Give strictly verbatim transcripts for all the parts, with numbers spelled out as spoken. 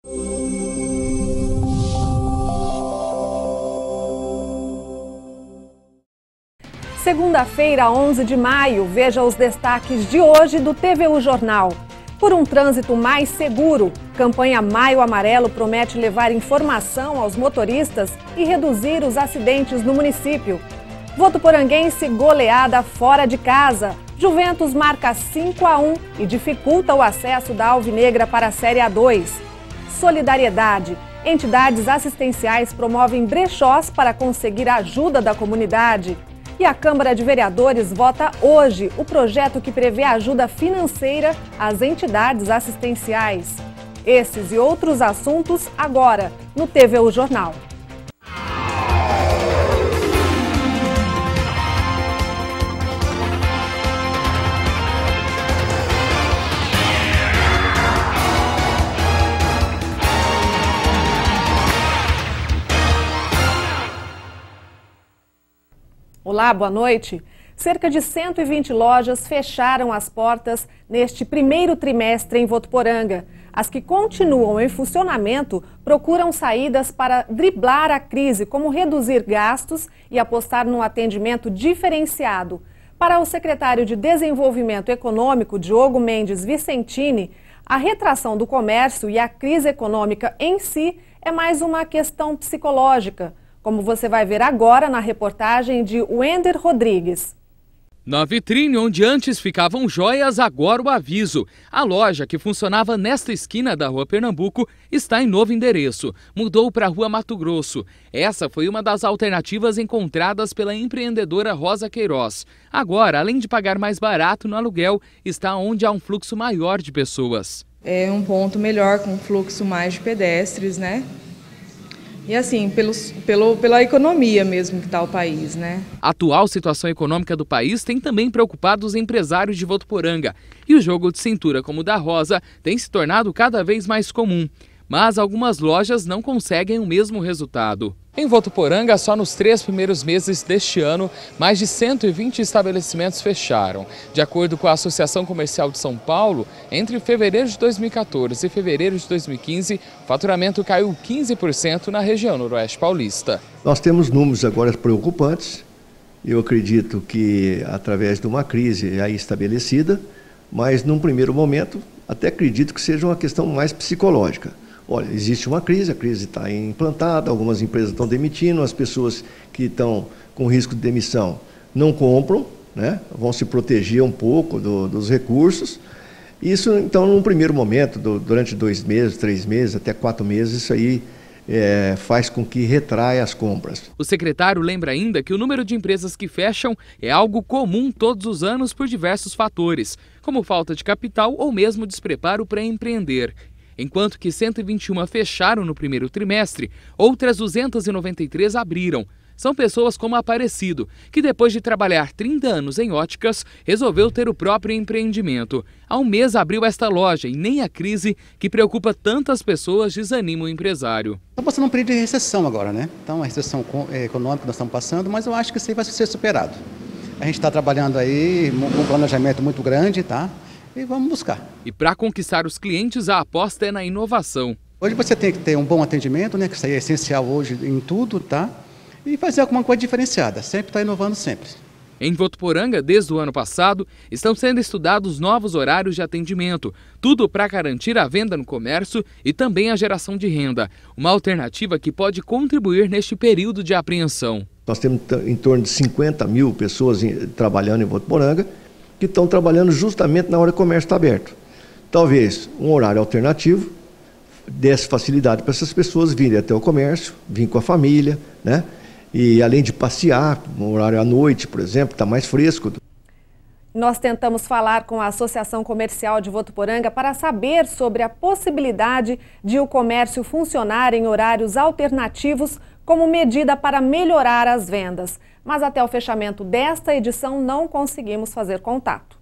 Segunda-feira, onze de maio, veja os destaques de hoje do T V U Jornal. Por um trânsito mais seguro, campanha Maio Amarelo promete levar informação aos motoristas e reduzir os acidentes no município. Votuporanguense goleada fora de casa. Juventus marca cinco a um e dificulta o acesso da Alvinegra para a Série A dois. Solidariedade. Entidades assistenciais promovem brechós para conseguir a ajuda da comunidade. E a Câmara de Vereadores vota hoje o projeto que prevê ajuda financeira às entidades assistenciais. Esses e outros assuntos agora no T V U Jornal. Olá, boa noite. Cerca de cento e vinte lojas fecharam as portas neste primeiro trimestre em Votuporanga. As que continuam em funcionamento procuram saídas para driblar a crise, como reduzir gastos e apostar num atendimento diferenciado. Para o secretário de Desenvolvimento Econômico, Diogo Mendes Vicentini, a retração do comércio e a crise econômica em si é mais uma questão psicológica, como você vai ver agora na reportagem de Wender Rodrigues. Na vitrine onde antes ficavam joias, agora o aviso. A loja, que funcionava nesta esquina da Rua Pernambuco, está em novo endereço. Mudou para a Rua Mato Grosso. Essa foi uma das alternativas encontradas pela empreendedora Rosa Queiroz. Agora, além de pagar mais barato no aluguel, está onde há um fluxo maior de pessoas. É um ponto melhor, com um fluxo mais de pedestres, né? E assim, pelos, pelo, pela economia mesmo que está o país, né? A atual situação econômica do país tem também preocupado os empresários de Votuporanga. E o jogo de cintura como o da Rosa tem se tornado cada vez mais comum. Mas algumas lojas não conseguem o mesmo resultado. Em Votuporanga, só nos três primeiros meses deste ano, mais de cento e vinte estabelecimentos fecharam. De acordo com a Associação Comercial de São Paulo, entre fevereiro de dois mil e quatorze e fevereiro de dois mil e quinze, o faturamento caiu quinze por cento na região noroeste paulista. Nós temos números agora preocupantes. Eu acredito que através de uma crise aí estabelecida, mas num primeiro momento, até acredito que seja uma questão mais psicológica. Olha, existe uma crise, a crise está implantada, algumas empresas estão demitindo, as pessoas que estão com risco de demissão não compram, né? Vão se proteger um pouco do, dos recursos. Isso, então, num primeiro momento, do, durante dois meses, três meses, até quatro meses, isso aí é, faz com que retraia as compras. O secretário lembra ainda que o número de empresas que fecham é algo comum todos os anos por diversos fatores, como falta de capital ou mesmo despreparo para empreender. Enquanto que cento e vinte e um fecharam no primeiro trimestre, outras duzentas e noventa e três abriram. São pessoas como Aparecido, que depois de trabalhar trinta anos em óticas, resolveu ter o próprio empreendimento. Há um mês abriu esta loja e nem a crise, que preocupa tantas pessoas, desanima o empresário. Estamos passando um período de recessão agora, né? Então, a recessão econômica que nós estamos passando, mas eu acho que isso aí vai ser superado. A gente está trabalhando aí com um planejamento muito grande, tá? E vamos buscar. E para conquistar os clientes, a aposta é na inovação. Hoje você tem que ter um bom atendimento, né? Que isso aí é essencial hoje em tudo, tá? E fazer alguma coisa diferenciada, sempre está inovando sempre. Em Votuporanga, desde o ano passado, estão sendo estudados novos horários de atendimento, tudo para garantir a venda no comércio e também a geração de renda, uma alternativa que pode contribuir neste período de apreensão. Nós temos em torno de cinquenta mil pessoas trabalhando em Votuporanga, que estão trabalhando justamente na hora que o comércio está aberto. Talvez um horário alternativo desse facilidade para essas pessoas virem até o comércio, virem com a família, né? E além de passear, um horário à noite, por exemplo, está mais fresco. Nós tentamos falar com a Associação Comercial de Votuporanga para saber sobre a possibilidade de o comércio funcionar em horários alternativos como medida para melhorar as vendas. Mas até o fechamento desta edição não conseguimos fazer contato.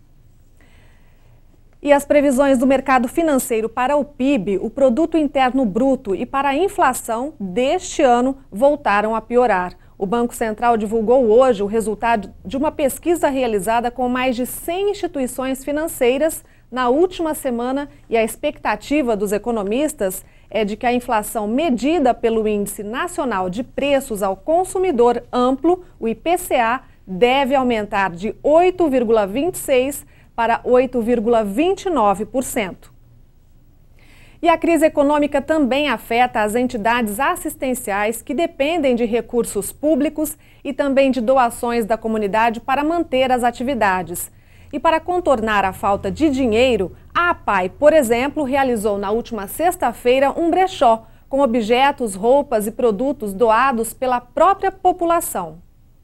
E as previsões do mercado financeiro para o P I B, o Produto Interno Bruto, e para a inflação deste ano voltaram a piorar. O Banco Central divulgou hoje o resultado de uma pesquisa realizada com mais de cem instituições financeiras na última semana e a expectativa dos economistas é de que a inflação medida pelo Índice Nacional de Preços ao Consumidor Amplo, o I P C A, deve aumentar de oito vírgula vinte e seis por cento para oito vírgula vinte e nove por cento. E a crise econômica também afeta as entidades assistenciais que dependem de recursos públicos e também de doações da comunidade para manter as atividades. E para contornar a falta de dinheiro, a APAI, por exemplo, realizou na última sexta-feira um brechó com objetos, roupas e produtos doados pela própria população.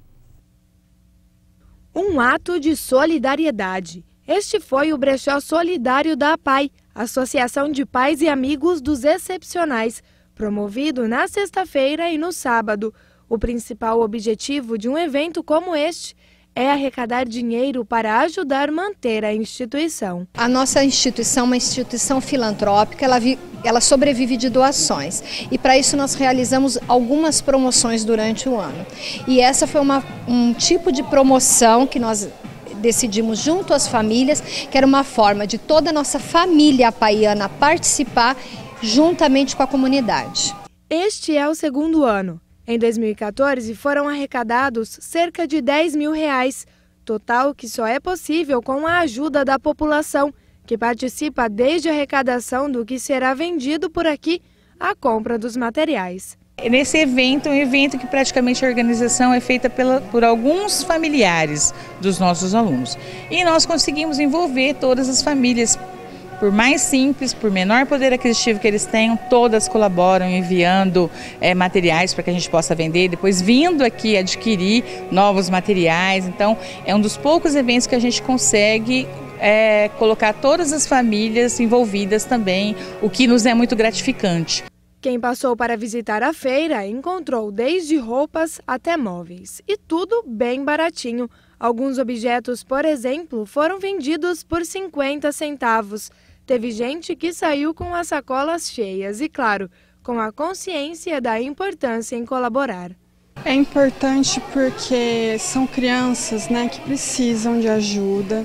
Um ato de solidariedade. Este foi o brechó solidário da APAI, Associação de Pais e Amigos dos Excepcionais, promovido na sexta-feira e no sábado. O principal objetivo de um evento como este é arrecadar dinheiro para ajudar a manter a instituição. A nossa instituição é uma instituição filantrópica, ela, vi, ela sobrevive de doações. E para isso nós realizamos algumas promoções durante o ano. E essa foi uma, um tipo de promoção que nós decidimos junto às famílias, que era uma forma de toda a nossa família apaiana participar juntamente com a comunidade. Este é o segundo ano. Em dois mil e quatorze foram arrecadados cerca de dez mil reais, total que só é possível com a ajuda da população, que participa desde a arrecadação do que será vendido por aqui à compra dos materiais. Nesse evento, um evento que praticamente a organização é feita pela, por alguns familiares dos nossos alunos. E nós conseguimos envolver todas as famílias. Por mais simples, por menor poder aquisitivo que eles tenham, todas colaboram enviando é, materiais para que a gente possa vender, depois vindo aqui adquirir novos materiais. Então, é um dos poucos eventos que a gente consegue é, colocar todas as famílias envolvidas também, o que nos é muito gratificante. Quem passou para visitar a feira encontrou desde roupas até móveis. E tudo bem baratinho. Alguns objetos, por exemplo, foram vendidos por cinquenta centavos. Teve gente que saiu com as sacolas cheias e, claro, com a consciência da importância em colaborar. É importante porque são crianças, né, que precisam de ajuda.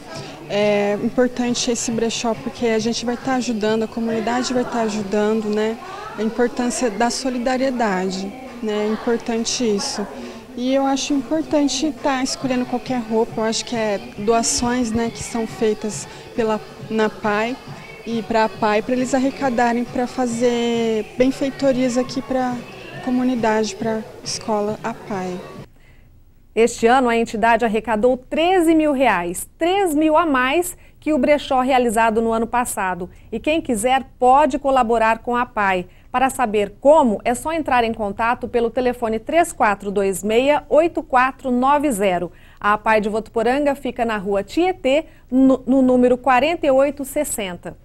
É importante esse brechó porque a gente vai estar ajudando, a comunidade vai estar ajudando, né? A importância da solidariedade, né? É importante isso. E eu acho importante estar escolhendo qualquer roupa, eu acho que é doações, né, que são feitas pela, na APAI e para a APAI, para eles arrecadarem para fazer benfeitorias aqui para a comunidade, para a escola APAI. Este ano a entidade arrecadou treze mil reais, três mil a mais que o brechó realizado no ano passado. E quem quiser pode colaborar com a APAI. Para saber como, é só entrar em contato pelo telefone três quatro dois seis, oito quatro nove zero. A APAI de Votuporanga fica na rua Tietê, no, no número quarenta e oito sessenta.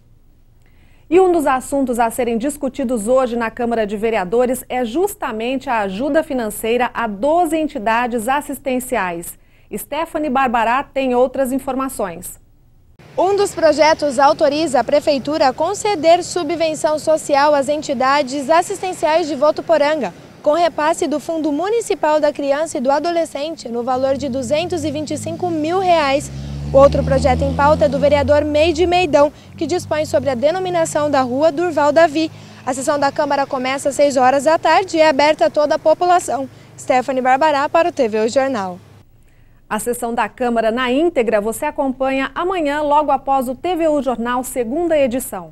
E um dos assuntos a serem discutidos hoje na Câmara de Vereadores é justamente a ajuda financeira a doze entidades assistenciais. Stephanie Barbará tem outras informações. Um dos projetos autoriza a Prefeitura a conceder subvenção social às entidades assistenciais de Votuporanga, com repasse do Fundo Municipal da Criança e do Adolescente no valor de duzentos e vinte e cinco mil reais. O outro projeto em pauta é do vereador Meide Meidão, que dispõe sobre a denominação da rua Durval Davi. A sessão da Câmara começa às seis horas da tarde e é aberta a toda a população. Stephanie Barbará para o T V O Jornal. A sessão da Câmara na íntegra você acompanha amanhã, logo após o T V U Jornal, segunda edição.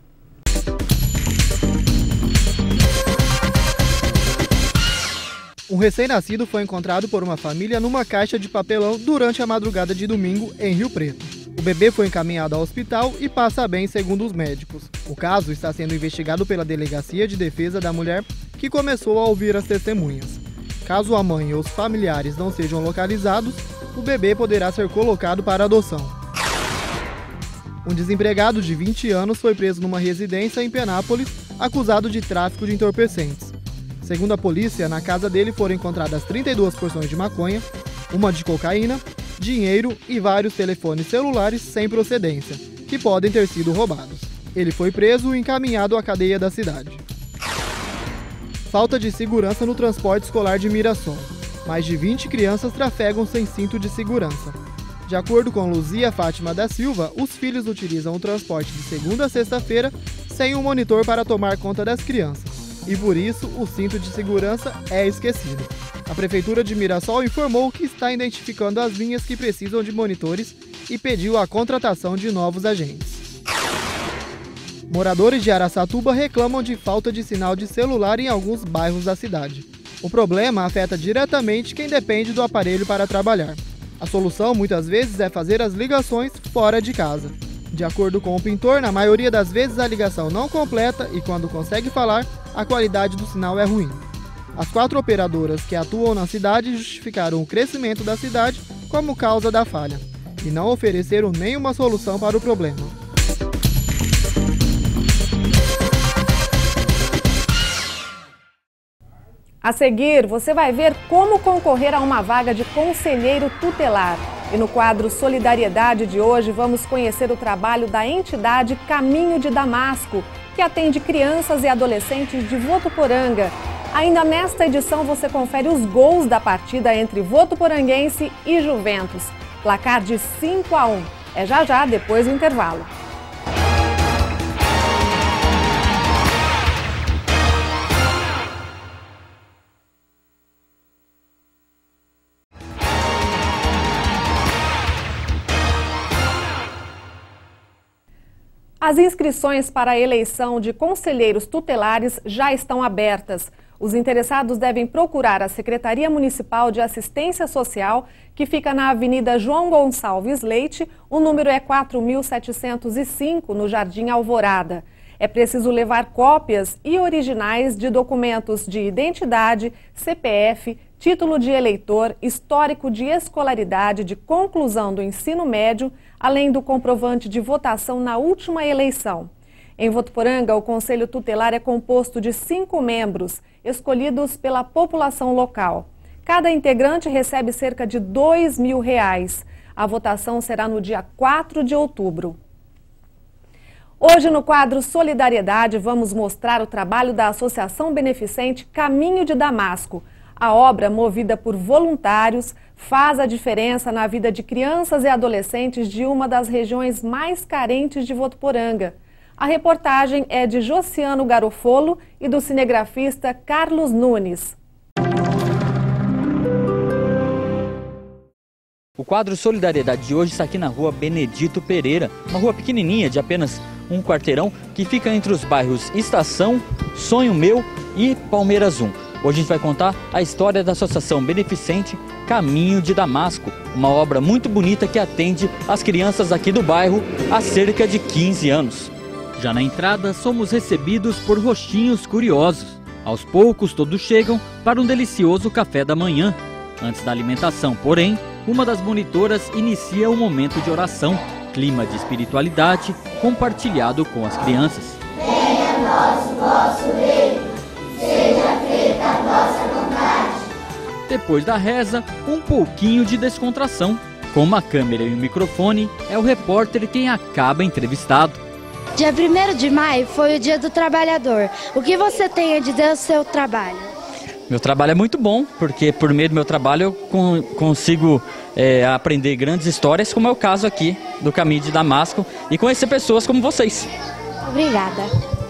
Um recém-nascido foi encontrado por uma família numa caixa de papelão durante a madrugada de domingo em Rio Preto. O bebê foi encaminhado ao hospital e passa bem, segundo os médicos. O caso está sendo investigado pela Delegacia de Defesa da Mulher, que começou a ouvir as testemunhas. Caso a mãe ou os familiares não sejam localizados, o bebê poderá ser colocado para adoção. Um desempregado de vinte anos foi preso numa residência em Penápolis, acusado de tráfico de entorpecentes. Segundo a polícia, na casa dele foram encontradas trinta e duas porções de maconha, uma de cocaína, dinheiro e vários telefones celulares sem procedência, que podem ter sido roubados. Ele foi preso e encaminhado à cadeia da cidade. Falta de segurança no transporte escolar de Mirassol. Mais de vinte crianças trafegam sem cinto de segurança. De acordo com Luzia Fátima da Silva, os filhos utilizam o transporte de segunda a sexta-feira sem um monitor para tomar conta das crianças. E por isso, o cinto de segurança é esquecido. A Prefeitura de Mirassol informou que está identificando as linhas que precisam de monitores e pediu a contratação de novos agentes. Moradores de Araçatuba reclamam de falta de sinal de celular em alguns bairros da cidade. O problema afeta diretamente quem depende do aparelho para trabalhar. A solução, muitas vezes, é fazer as ligações fora de casa. De acordo com o pintor, na maioria das vezes a ligação não completa e, quando consegue falar, a qualidade do sinal é ruim. As quatro operadoras que atuam na cidade justificaram o crescimento da cidade como causa da falha e não ofereceram nenhuma solução para o problema. A seguir, você vai ver como concorrer a uma vaga de conselheiro tutelar. E no quadro Solidariedade de hoje, vamos conhecer o trabalho da entidade Caminho de Damasco, que atende crianças e adolescentes de Votuporanga. Ainda nesta edição, você confere os gols da partida entre Votuporanguense e Juventus. Placar de cinco a um. É já já, depois do intervalo. As inscrições para a eleição de conselheiros tutelares já estão abertas. Os interessados devem procurar a Secretaria Municipal de Assistência Social, que fica na Avenida João Gonçalves Leite, o número é quatro mil setecentos e cinco, no Jardim Alvorada. É preciso levar cópias e originais de documentos de identidade, C P F, título de eleitor, histórico de escolaridade de conclusão do ensino médio, além do comprovante de votação na última eleição. Em Votuporanga, o Conselho Tutelar é composto de cinco membros, escolhidos pela população local. Cada integrante recebe cerca de dois mil reais. A votação será no dia quatro de outubro. Hoje, no quadro Solidariedade, vamos mostrar o trabalho da Associação Beneficente Caminho de Damasco. A obra, movida por voluntários, faz a diferença na vida de crianças e adolescentes de uma das regiões mais carentes de Votuporanga. A reportagem é de Josiano Garofolo e do cinegrafista Carlos Nunes. O quadro Solidariedade de hoje está aqui na rua Benedito Pereira, uma rua pequenininha de apenas um quarteirão que fica entre os bairros Estação, Sonho Meu e Palmeiras um. Hoje a gente vai contar a história da Associação Beneficente Caminho de Damasco, uma obra muito bonita que atende as crianças aqui do bairro há cerca de quinze anos. Já na entrada, somos recebidos por rostinhos curiosos. Aos poucos, todos chegam para um delicioso café da manhã. Antes da alimentação, porém, uma das monitoras inicia o momento de oração, clima de espiritualidade compartilhado com as crianças. Venha a nós o vosso reino, seja feita a vossa vontade. Depois da reza, um pouquinho de descontração. Com uma câmera e um microfone, é o repórter quem acaba entrevistado. Dia primeiro de maio foi o Dia do Trabalhador. O que você tem a dizer do seu trabalho? Meu trabalho é muito bom, porque por meio do meu trabalho eu con consigo é, aprender grandes histórias, como é o caso aqui do Caminho de Damasco, e conhecer pessoas como vocês. Obrigada.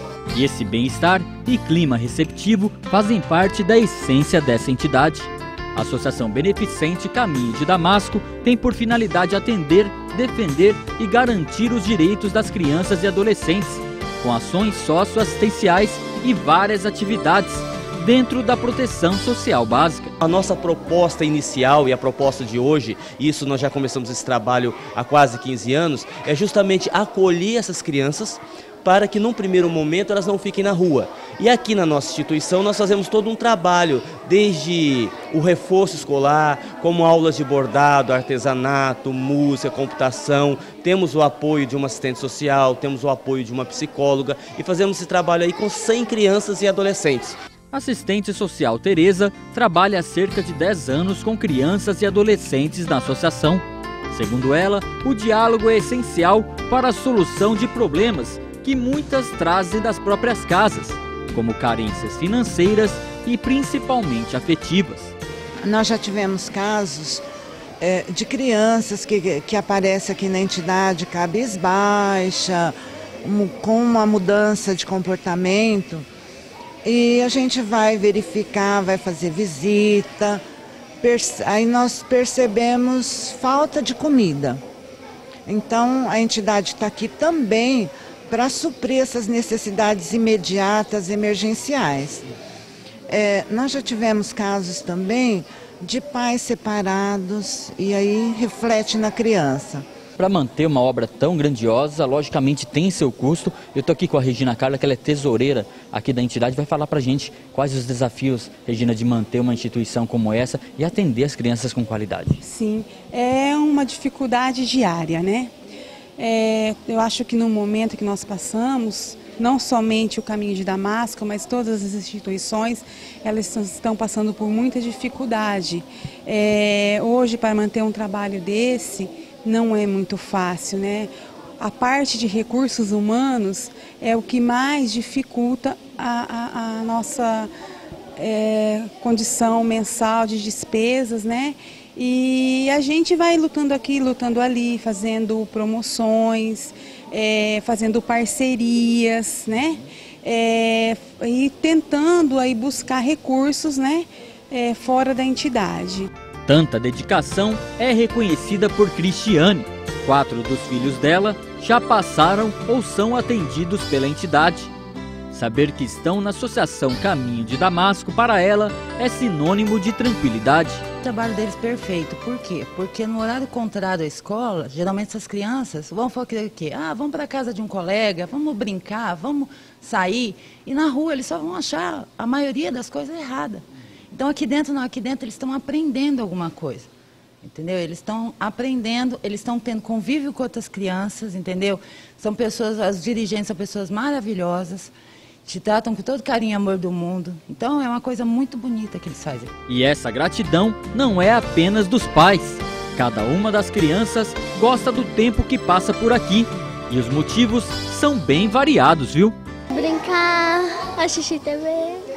E esse bem-estar e clima receptivo fazem parte da essência dessa entidade. A Associação Beneficente Caminho de Damasco tem por finalidade atender, defender e garantir os direitos das crianças e adolescentes, com ações socioassistenciais e várias atividades dentro da proteção social básica. A nossa proposta inicial e a proposta de hoje, isso nós já começamos esse trabalho há quase quinze anos, é justamente acolher essas crianças para que num primeiro momento elas não fiquem na rua. E aqui na nossa instituição nós fazemos todo um trabalho, desde o reforço escolar, como aulas de bordado, artesanato, música, computação, temos o apoio de uma assistente social, temos o apoio de uma psicóloga e fazemos esse trabalho aí com cem crianças e adolescentes. A assistente social Tereza trabalha há cerca de dez anos com crianças e adolescentes na associação. Segundo ela, o diálogo é essencial para a solução de problemas que muitas trazem das próprias casas, como carências financeiras e principalmente afetivas. Nós já tivemos casos é, de crianças que, que aparecem aqui na entidade cabisbaixa, um, com uma mudança de comportamento. E a gente vai verificar, vai fazer visita, aí nós percebemos falta de comida. Então a entidade está aqui também para suprir essas necessidades imediatas, emergenciais. É, nós já tivemos casos também de pais separados e aí reflete na criança. Para manter uma obra tão grandiosa, logicamente tem seu custo. Eu estou aqui com a Regina Carla, que ela é tesoureira aqui da entidade, vai falar para a gente quais os desafios, Regina, de manter uma instituição como essa e atender as crianças com qualidade. Sim, é uma dificuldade diária, né? É, eu acho que no momento que nós passamos, não somente o Caminho de Damasco, mas todas as instituições, elas estão passando por muita dificuldade. É, hoje, para manter um trabalho desse, não é muito fácil, né? A parte de recursos humanos é o que mais dificulta a, a, a nossa é, condição mensal de despesas, né? E a gente vai lutando aqui, lutando ali, fazendo promoções, é, fazendo parcerias, né? É, e tentando aí buscar recursos, né? É, fora da entidade. Tanta dedicação é reconhecida por Cristiane. Quatro dos filhos dela já passaram ou são atendidos pela entidade. Saber que estão na Associação Caminho de Damasco, para ela, é sinônimo de tranquilidade. O trabalho deles é perfeito. Por quê? Porque no horário contrário à escola, geralmente essas crianças vão fazer o quê? Ah, vamos para a casa de um colega, vamos brincar, vamos sair. E na rua eles só vão achar a maioria das coisas erradas. Então aqui dentro, não, aqui dentro eles estão aprendendo alguma coisa, entendeu? Eles estão aprendendo, eles estão tendo convívio com outras crianças, entendeu? São pessoas, as dirigentes são pessoas maravilhosas, te tratam com todo carinho e amor do mundo. Então é uma coisa muito bonita que eles fazem. E essa gratidão não é apenas dos pais. Cada uma das crianças gosta do tempo que passa por aqui. E os motivos são bem variados, viu? Brincar, assistir T V.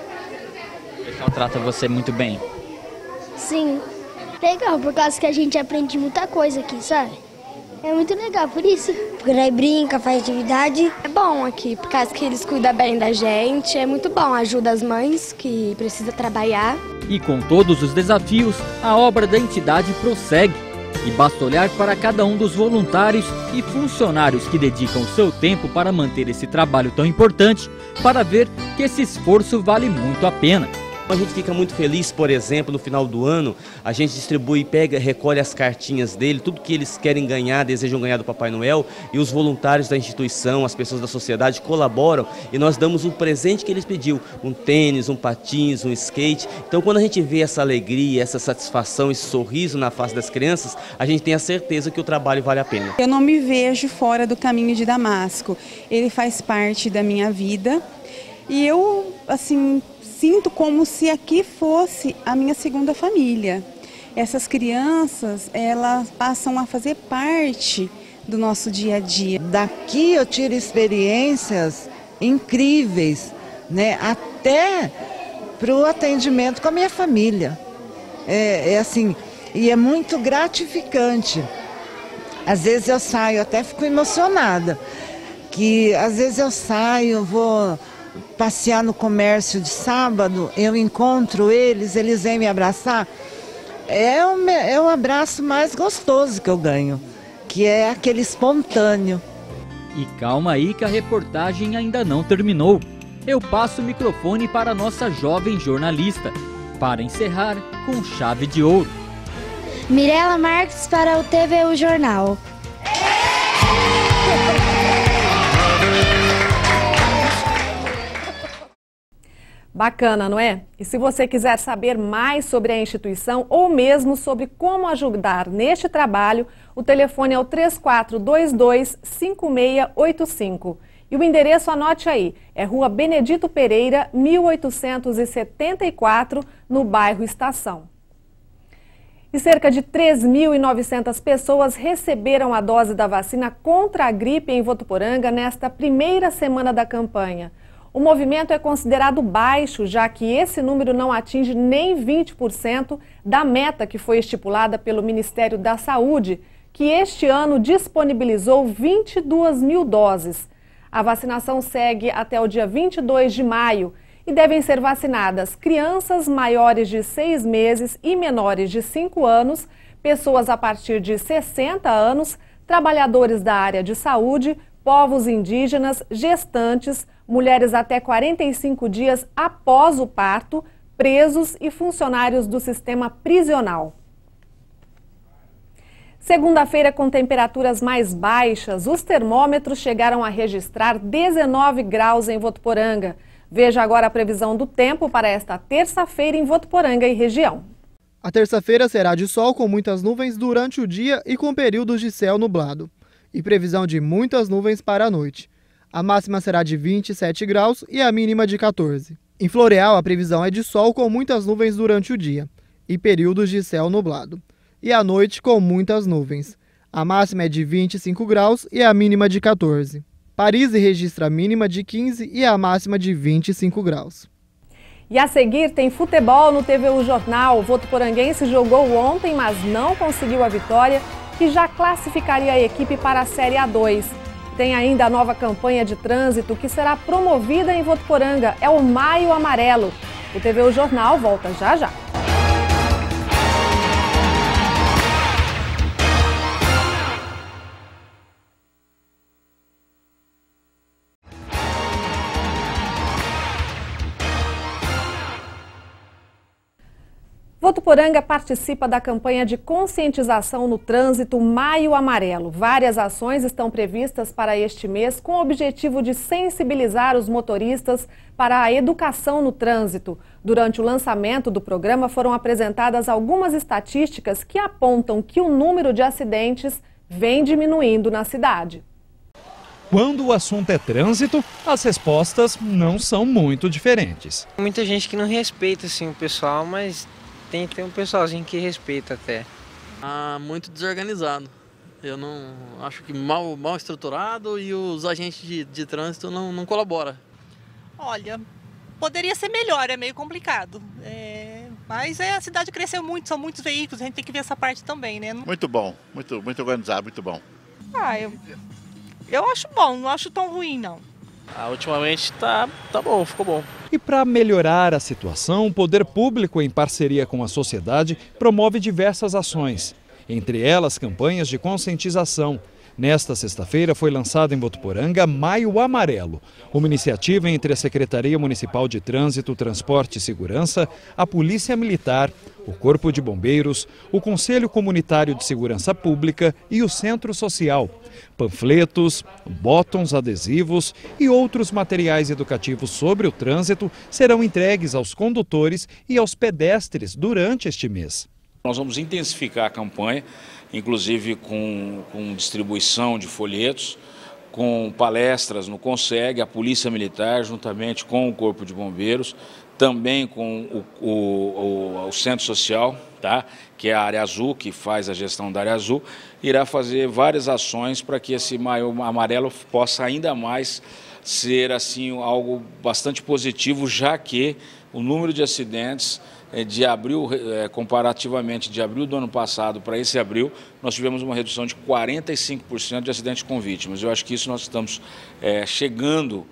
O pessoal trata você muito bem? Sim, legal, por causa que a gente aprende muita coisa aqui, sabe? É muito legal, por isso. Porque aí brinca, faz atividade. É bom aqui, por causa que eles cuidam bem da gente, é muito bom, ajuda as mães que precisam trabalhar. E com todos os desafios, a obra da entidade prossegue. E basta olhar para cada um dos voluntários e funcionários que dedicam o seu tempo para manter esse trabalho tão importante, para ver que esse esforço vale muito a pena. A gente fica muito feliz, por exemplo, no final do ano, a gente distribui, pega, recolhe as cartinhas dele, tudo que eles querem ganhar, desejam ganhar do Papai Noel, e os voluntários da instituição, as pessoas da sociedade colaboram e nós damos o presente que eles pediu, um tênis, um patins, um skate. Então quando a gente vê essa alegria, essa satisfação, esse sorriso na face das crianças, a gente tem a certeza que o trabalho vale a pena. Eu não me vejo fora do Caminho de Damasco, ele faz parte da minha vida e eu, assim, sinto como se aqui fosse a minha segunda família. Essas crianças, elas passam a fazer parte do nosso dia a dia. Daqui eu tiro experiências incríveis, né? Até para o atendimento com a minha família. É, é assim, e é muito gratificante. Às vezes eu saio, até fico emocionada, que às vezes eu saio, vou passear no comércio de sábado, eu encontro eles, eles vêm me abraçar. É o, é o abraço mais gostoso que eu ganho, que é aquele espontâneo. E calma aí que a reportagem ainda não terminou. Eu passo o microfone para a nossa jovem jornalista, para encerrar com chave de ouro. Mirela Marques para o T V U Jornal. Bacana, não é? E se você quiser saber mais sobre a instituição ou mesmo sobre como ajudar neste trabalho, o telefone é o três quatro dois dois, cinco seis oito cinco. E o endereço, anote aí, é Rua Benedito Pereira, mil oitocentos e setenta e quatro, no bairro Estação. E cerca de três mil e novecentas pessoas receberam a dose da vacina contra a gripe em Votuporanga nesta primeira semana da campanha. O movimento é considerado baixo, já que esse número não atinge nem vinte por cento da meta que foi estipulada pelo Ministério da Saúde, que este ano disponibilizou vinte e duas mil doses. A vacinação segue até o dia vinte e dois de maio e devem ser vacinadas crianças maiores de seis meses e menores de cinco anos, pessoas a partir de sessenta anos, trabalhadores da área de saúde, povos indígenas, gestantes, mulheres até quarenta e cinco dias após o parto, presos e funcionários do sistema prisional. Segunda-feira, com temperaturas mais baixas, os termômetros chegaram a registrar dezenove graus em Votuporanga. Veja agora a previsão do tempo para esta terça-feira em Votuporanga e região. A terça-feira será de sol com muitas nuvens durante o dia e com períodos de céu nublado. E previsão de muitas nuvens para a noite. A máxima será de vinte e sete graus e a mínima de quatorze. Em Floreal, a previsão é de sol com muitas nuvens durante o dia e períodos de céu nublado. E à noite com muitas nuvens. A máxima é de vinte e cinco graus e a mínima de quatorze. Paris registra a mínima de quinze e a máxima de vinte e cinco graus. E a seguir tem futebol no T V U Jornal. O votuporanguense jogou ontem, mas não conseguiu a vitória, que já classificaria a equipe para a Série A dois. Tem ainda a nova campanha de trânsito que será promovida em Votuporanga. É o Maio Amarelo. O T V U Jornal volta já já. Votuporanga participa da campanha de conscientização no trânsito Maio Amarelo. Várias ações estão previstas para este mês com o objetivo de sensibilizar os motoristas para a educação no trânsito. Durante o lançamento do programa foram apresentadas algumas estatísticas que apontam que o número de acidentes vem diminuindo na cidade. Quando o assunto é trânsito, as respostas não são muito diferentes. Muita gente que não respeita assim, o pessoal, mas tem, tem um pessoalzinho que respeita até. Ah, muito desorganizado. Eu não acho que mal, mal estruturado e os agentes de, de trânsito não, não colaboram. Olha, poderia ser melhor, é meio complicado. É, mas é, a cidade cresceu muito, são muitos veículos, a gente tem que ver essa parte também, né? Muito bom, muito, muito organizado, muito bom. Ah, eu, eu acho bom, não acho tão ruim não. Ah, ultimamente tá, tá bom, ficou bom. E para melhorar a situação, o poder público, em parceria com a sociedade, promove diversas ações, entre elas campanhas de conscientização. Nesta sexta-feira foi lançado em Votuporanga Maio Amarelo, uma iniciativa entre a Secretaria Municipal de Trânsito, Transporte e Segurança, a Polícia Militar, o Corpo de Bombeiros, o Conselho Comunitário de Segurança Pública e o Centro Social. Panfletos, botões adesivos e outros materiais educativos sobre o trânsito serão entregues aos condutores e aos pedestres durante este mês. Nós vamos intensificar a campanha, inclusive com, com distribuição de folhetos, com palestras no CONSEG, a Polícia Militar, juntamente com o Corpo de Bombeiros, também com o, o, o, o Centro Social, tá? Que é a área azul, que faz a gestão da área azul, irá fazer várias ações para que esse Maio Amarelo possa ainda mais ser assim, algo bastante positivo, já que o número de acidentes de abril, comparativamente de abril do ano passado para esse abril, nós tivemos uma redução de quarenta e cinco por cento de acidentes com vítimas. Eu acho que isso nós estamos é, chegando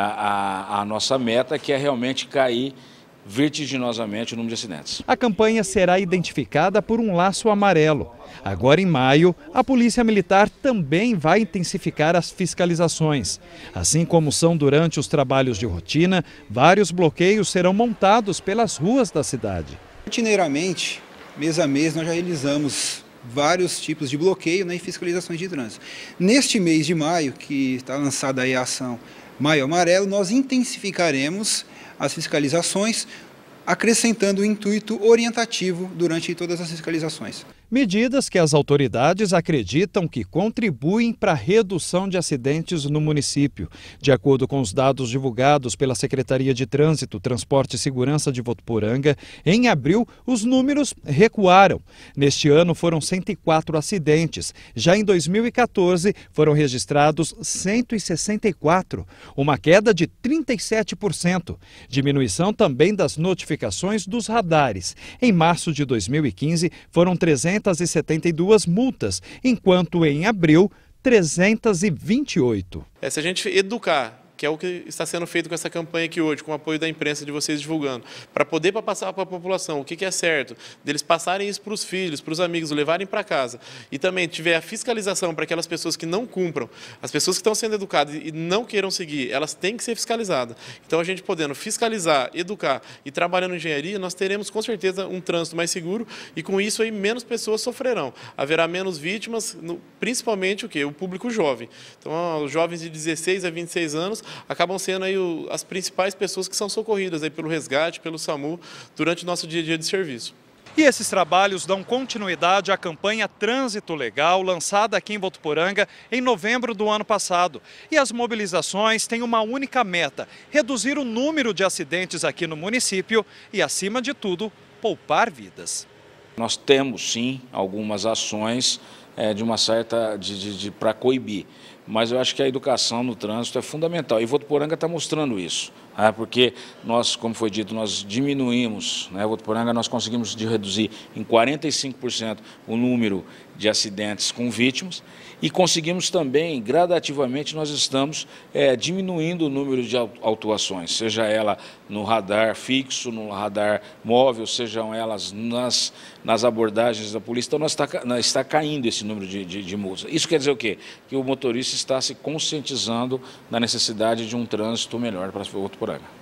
à nossa meta, que é realmente cair vertiginosamente o número de acidentes. A campanha será identificada por um laço amarelo. Agora, em maio, a Polícia Militar também vai intensificar as fiscalizações. Assim como são durante os trabalhos de rotina, vários bloqueios serão montados pelas ruas da cidade. Rotineiramente, mês a mês, nós já realizamos vários tipos de bloqueio, né, e fiscalizações de trânsito. Neste mês de maio, que está lançada aí a ação Maio Amarelo, nós intensificaremos as fiscalizações, acrescentando o intuito orientativo durante todas as fiscalizações. Medidas que as autoridades acreditam que contribuem para a redução de acidentes no município. De acordo com os dados divulgados pela Secretaria de Trânsito, Transporte e Segurança de Votuporanga, em abril os números recuaram. Neste ano foram cento e quatro acidentes. Já em dois mil e quatorze foram registrados cento e sessenta e quatro, uma queda de trinta e sete por cento. Diminuição também das notificações dos radares. Em março de dois mil e quinze foram trezentas e setenta e duas multas, enquanto em abril, trezentas e vinte e oito. É, se a gente educar, que é o que está sendo feito com essa campanha aqui hoje, com o apoio da imprensa de vocês divulgando, para poder passar para a população o que é certo, deles passarem isso para os filhos, para os amigos, levarem para casa, e também tiver a fiscalização para aquelas pessoas que não cumpram, as pessoas que estão sendo educadas e não queiram seguir, elas têm que ser fiscalizadas. Então a gente podendo fiscalizar, educar e trabalhando em engenharia, nós teremos com certeza um trânsito mais seguro e com isso aí menos pessoas sofrerão. Haverá menos vítimas, principalmente o quê? O público jovem. Então os jovens de dezesseis a vinte e seis anos acabam sendo aí o, as principais pessoas que são socorridas aí pelo resgate, pelo SAMU, durante o nosso dia a dia de serviço. E esses trabalhos dão continuidade à campanha Trânsito Legal, lançada aqui em Votuporanga em novembro do ano passado. E as mobilizações têm uma única meta: reduzir o número de acidentes aqui no município e, acima de tudo, poupar vidas. Nós temos, sim, algumas ações é, de uma certa de, de, de, para coibir. Mas eu acho que a educação no trânsito é fundamental. E Votuporanga está mostrando isso, né? Porque nós, como foi dito, nós diminuímos, né? Votuporanga nós conseguimos de reduzir em quarenta e cinco por cento o número de acidentes com vítimas e conseguimos também, gradativamente, nós estamos é, diminuindo o número de autuações, seja ela no radar fixo, no radar móvel, sejam elas nas, nas abordagens da polícia. Então, nós está, está caindo esse número de, de, de multas. Isso quer dizer o quê? Que o motorista está se conscientizando da necessidade de um trânsito melhor para Votuporanga.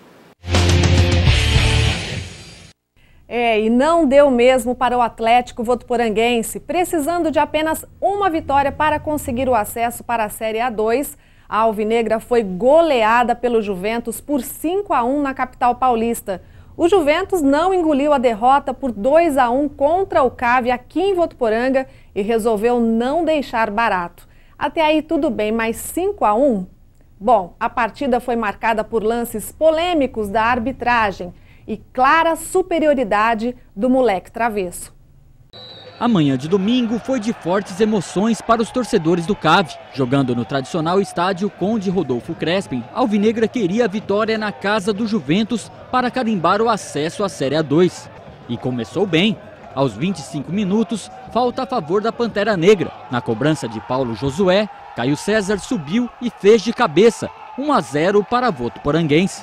É, e não deu mesmo para o Atlético Votuporanguense. Precisando de apenas uma vitória para conseguir o acesso para a Série A dois, a alvinegra foi goleada pelo Juventus por cinco a um na capital paulista. O Juventus não engoliu a derrota por dois a um contra o Cave aqui em Votuporanga e resolveu não deixar barato. Até aí tudo bem, mas cinco a um? Bom, a partida foi marcada por lances polêmicos da arbitragem e clara superioridade do moleque travesso. A manhã de domingo foi de fortes emoções para os torcedores do Cave. Jogando no tradicional estádio Conde Rodolfo Crespin, a alvinegra queria a vitória na casa do Juventus para carimbar o acesso à Série A dois. E começou bem. Aos vinte e cinco minutos, falta a favor da Pantera Negra. Na cobrança de Paulo Josué, Caio César subiu e fez de cabeça, um a zero para Votuporanguense.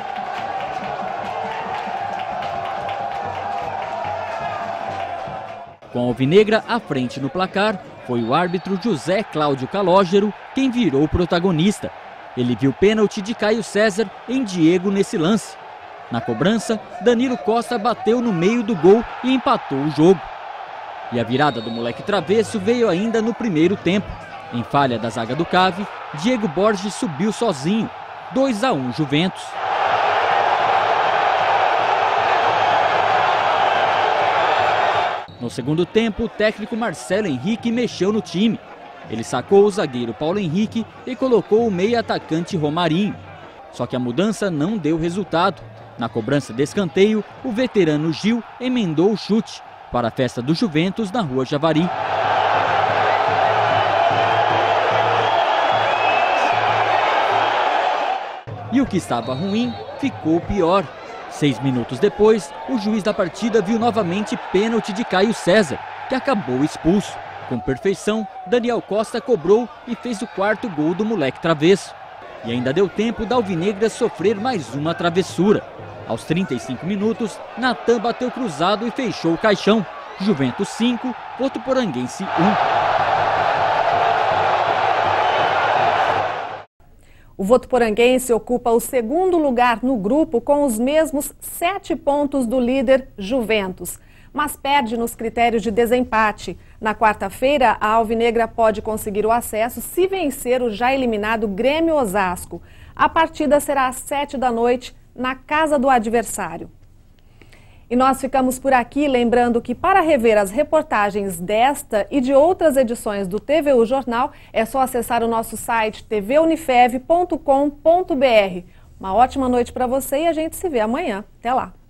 Com a alvinegra à frente no placar, foi o árbitro José Cláudio Calógero quem virou o protagonista. Ele viu pênalti de Caio César em Diego nesse lance. Na cobrança, Danilo Costa bateu no meio do gol e empatou o jogo. E a virada do moleque travesso veio ainda no primeiro tempo. Em falha da zaga do Cave, Diego Borges subiu sozinho. dois a um Juventus. No segundo tempo, o técnico Marcelo Henrique mexeu no time. Ele sacou o zagueiro Paulo Henrique e colocou o meia atacante Romarinho. Só que a mudança não deu resultado. Na cobrança de escanteio, o veterano Gil emendou o chute para a festa do Juventus na Rua Javari. E o que estava ruim ficou pior. Seis minutos depois, o juiz da partida viu novamente pênalti de Caio César, que acabou expulso. Com perfeição, Daniel Costa cobrou e fez o quarto gol do moleque travesso. E ainda deu tempo da alvinegra sofrer mais uma travessura. Aos trinta e cinco minutos, Natan bateu cruzado e fechou o caixão. Juventus cinco, Votuporanguense um. O Votuporanguense ocupa o segundo lugar no grupo com os mesmos sete pontos do líder Juventus, mas perde nos critérios de desempate. Na quarta-feira, a alvinegra pode conseguir o acesso se vencer o já eliminado Grêmio Osasco. A partida será às sete da noite, na casa do adversário. E nós ficamos por aqui, lembrando que para rever as reportagens desta e de outras edições do T V U Jornal, é só acessar o nosso site t v unifev ponto com ponto br. Uma ótima noite para você e a gente se vê amanhã. Até lá!